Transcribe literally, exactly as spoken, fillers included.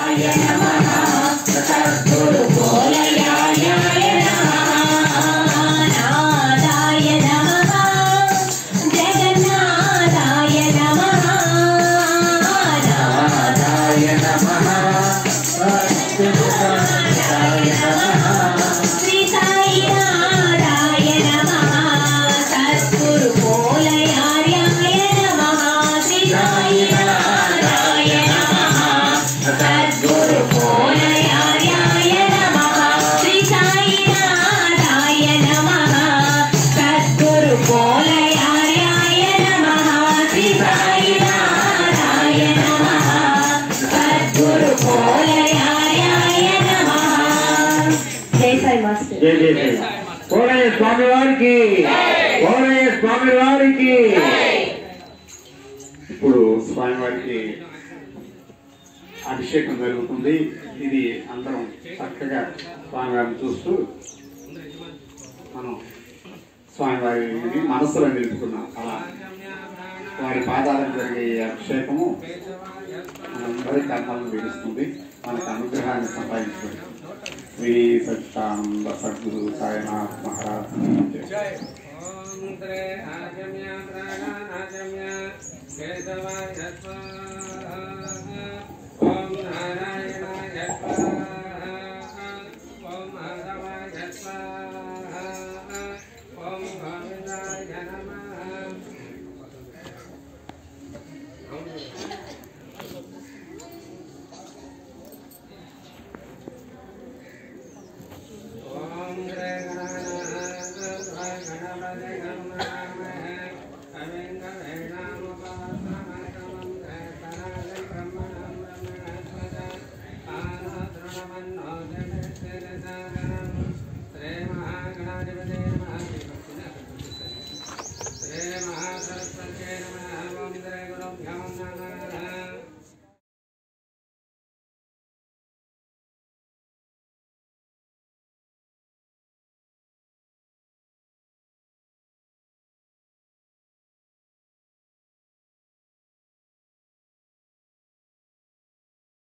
ఇప్పుడు స్వామివారికి అభిషేకం జరుగుతుంది. ఇది అందరం చక్కగా స్వామివారిని చూస్తూ మనం స్వామివారిని మనసులో నిలుపుకున్నాం. అలా వారి పాదాలకు జరిగే అభిషేకము మనందరి కర్మలను విడుస్తుంది, మనకు అనుగ్రహాన్ని సంపాదించబడుతుంది. శ్రీ సత్యానంద సద్గురు సాయినాథ్ మహారాజ్. ఆచమ్య ప్రాణాచమ్య కేశవాయ